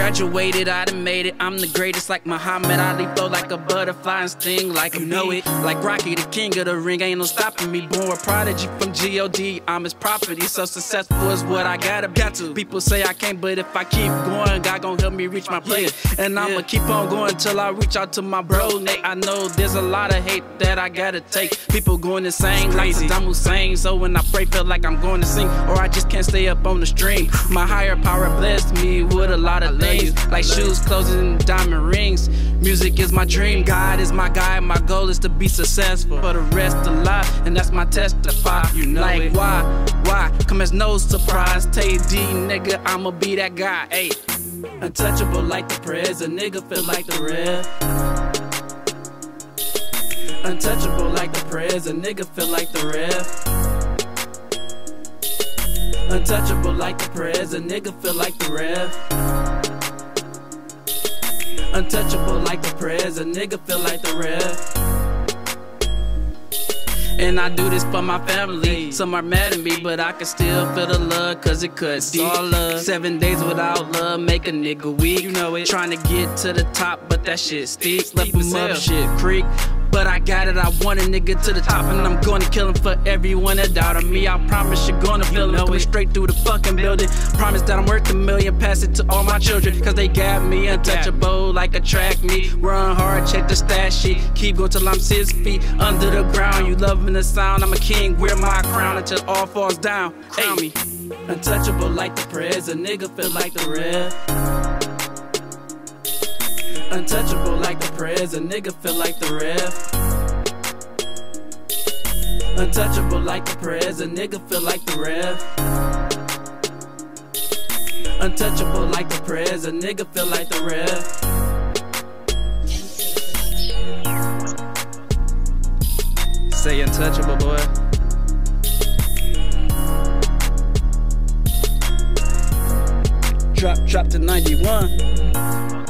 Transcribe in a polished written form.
Graduated, I done made it. I'm the greatest like Muhammad Ali. Flow like a butterfly and sting like you know it. Like Rocky, the king of the ring, ain't no stopping me. Born a prodigy from G.O.D. I'm his property. So successful is what I got to. People say I can't, but if I keep going, God gon' help me reach my place. And I'ma keep on going till I reach out to my bro Nate. I know there's a lot of hate that I gotta take. People going insane like Saddam Hussein. So when I pray, feel like I'm going to sing, or I just can't stay up on the string. My higher power blessed me with a lot of things, like shoes, clothes, and diamond rings. Music is my dream, God is my guide. My goal is to be successful for the rest of life, and that's my testify. You know like it. Why? Come as no surprise. Tay D, nigga, I'ma be that guy. Ayy, untouchable like the prez, a nigga feel like the rev. Untouchable like the prez, a nigga feel like the rev. Untouchable like the prez, a nigga feel like the rev. Untouchable like the prez, a nigga feel like the rev. And I do this for my family. Some are mad at me, but I can still feel the love, cause it cuts deep. All love. 7 days without love make a nigga weak. You know it. Trying to get to the top, but that shit steep. Left him up, shit creek. But I got it, I want a nigga to the top, and I'm gonna kill him for everyone that doubted me. I promise you're gonna feel him coming straight through the fucking building. Promise that I'm worth $1 million, pass it to all my children, cause they got me untouchable like a track meet. Run hard, check the stat sheet, keep going till I'm 6 feet under the ground. You loving the sound, I'm a king, wear my crown until all falls down. Crown me. Untouchable like the prez, a nigga feel like the rev. Untouchable like the prez, a nigga feel like the rev. Untouchable like the prez, a nigga feel like the rev. Untouchable like the prez, a nigga feel like the rev. Say untouchable, boy. Drop to 91.